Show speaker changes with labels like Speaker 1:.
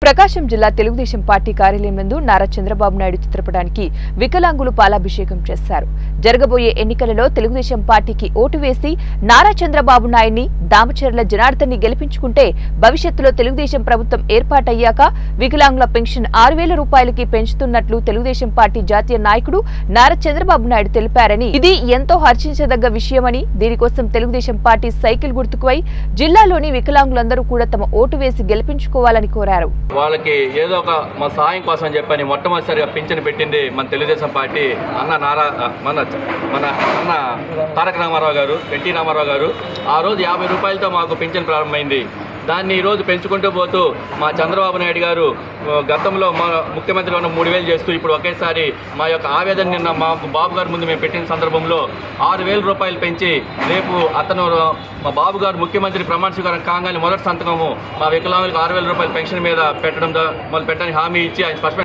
Speaker 1: ప్రకాశం జిల్లా తెలుగుదేశం పార్టీ కార్యాలయం నందు నారా చంద్రబాబు నాయుడు చిత్రపటానికి వికలాంగులు పాలాభిషేకం చేశారు. జరగబోయే ఎన్నికలలో తెలుగుదేశం పార్టీకి ఓటు వేసి నారా చంద్రబాబు నాయుడిని, దామచర్ల జనార్దన్ని గెలిపించుకుంటే భవిష్యత్తులో తెలుగుదేశం ప్రభుత్వం ఏర్పాటయ్యాక వికలాంగుల పెన్షన్ 6,000 రూపాయలకి పెంచుతున్నట్లు తెలుగుదేశం పార్టీ జాతీయ నాయకుడు నారా చంద్రబాబు నాయుడు తెలిపారని, ఇది ఎంతో హర్షించదగ్గ విషయమని, దీనికోసం తెలుగుదేశం పార్టీ సైకిల్ గుర్తుకుపై జిల్లాలోని వికలాంగులందరూ కూడా తమ ఓటు వేసి గెలిపించుకోవాలని కోరారు.
Speaker 2: వాళ్ళకి ఏదో ఒక మా సాయం కోసం చెప్పని మొట్టమొదటిసారిగా పింఛను పెట్టింది మన తెలుగుదేశం పార్టీ మన అన్న తారక రామారావు గారు, ఎన్టీ రామారావు గారు. ఆ రోజు 50 రూపాయలతో మాకు పింఛను ప్రారంభమైంది. దాన్ని ఈరోజు పెంచుకుంటూ పోతూ మా చంద్రబాబు నాయుడు గారు గతంలో మా ముఖ్యమంత్రి ఉన్న 3,000 చేస్తూ ఇప్పుడు ఒకేసారి మా యొక్క ఆవేదన నిన్న మా బాబు గారి ముందు మేము పెట్టిన సందర్భంలో 6,000 రూపాయలు పెంచి రేపు అతను మా బాబు గారు ముఖ్యమంత్రి ప్రమాణ స్వీకారం కాగానే మొదటి సంతకము మా వికలాంగులకు 6,000 రూపాయల పెన్షన్ మీద పెట్టడం మొదలు పెట్టడానికి హామీ ఇచ్చి ఆయన స్పష్టమైన